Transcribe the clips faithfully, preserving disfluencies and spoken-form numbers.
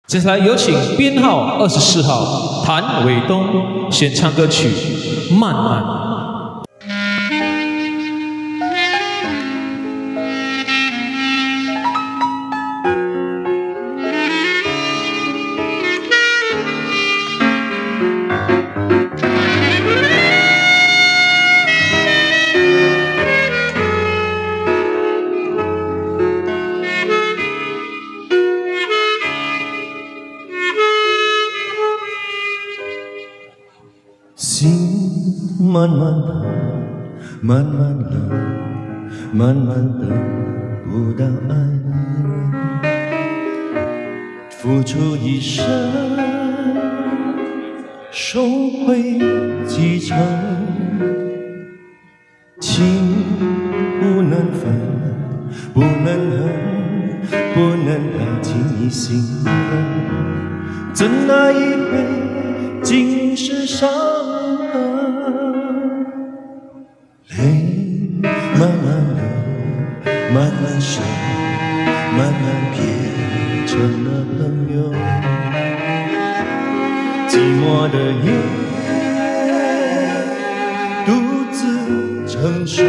接下来有请编号二十四号谭伟东献唱歌曲《慢慢》。 心慢慢的，慢慢的，慢慢的不到爱的人，付出一生，收回几成，情不能分，不能恨，不能太轻易信任，怎奈一杯尽是伤痕。 泪慢慢流，慢慢收，慢慢变成了朋友。寂寞的夜，独自承受。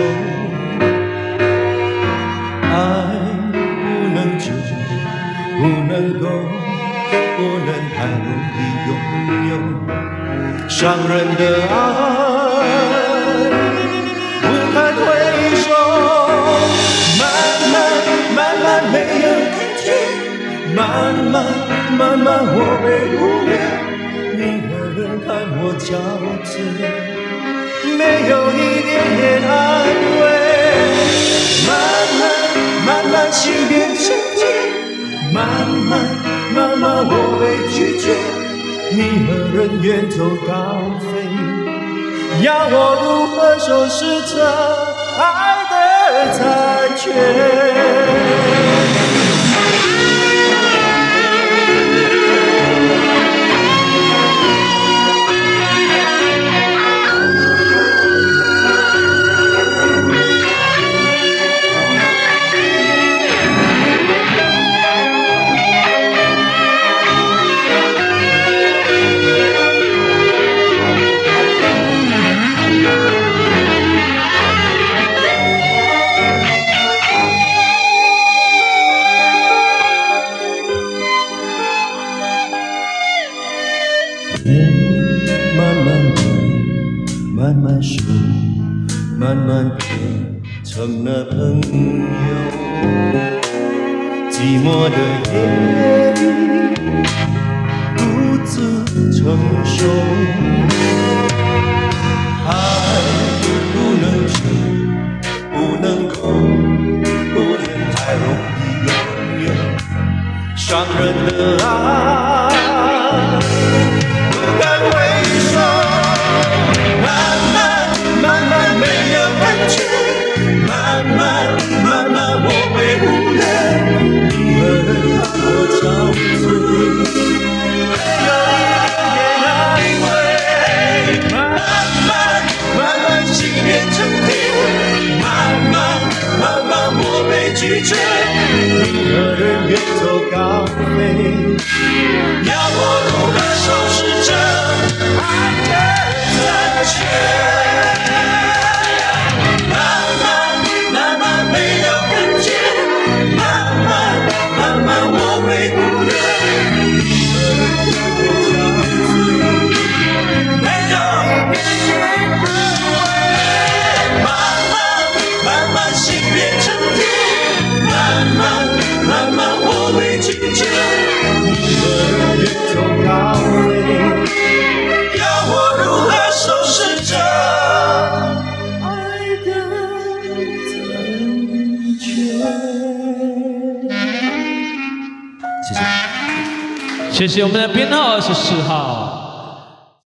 爱不能久，不能够，不能太容易拥有。伤人的爱。 看回首，慢慢慢慢没有感觉，慢慢慢慢我被忽略，你何人看我憔悴，没有一点点安慰。慢慢慢慢心变成铁，慢慢慢慢我被拒绝，你何人远走高飞？ 要我如何收拾这爱的残缺？慢慢的，慢慢收，慢慢变成了朋友。寂寞的夜里，独自承受。爱不能久，不能够，不能太容易拥有。伤人的爱。 慢慢慢慢，我被忽略，你何人看我憔悴，没有一点安慰。慢慢慢慢，心变成铁，慢慢慢慢，我被拒绝，你何人远走高飞？要我如何收拾这爱的残缺？ 谢谢我们的编号二十四号。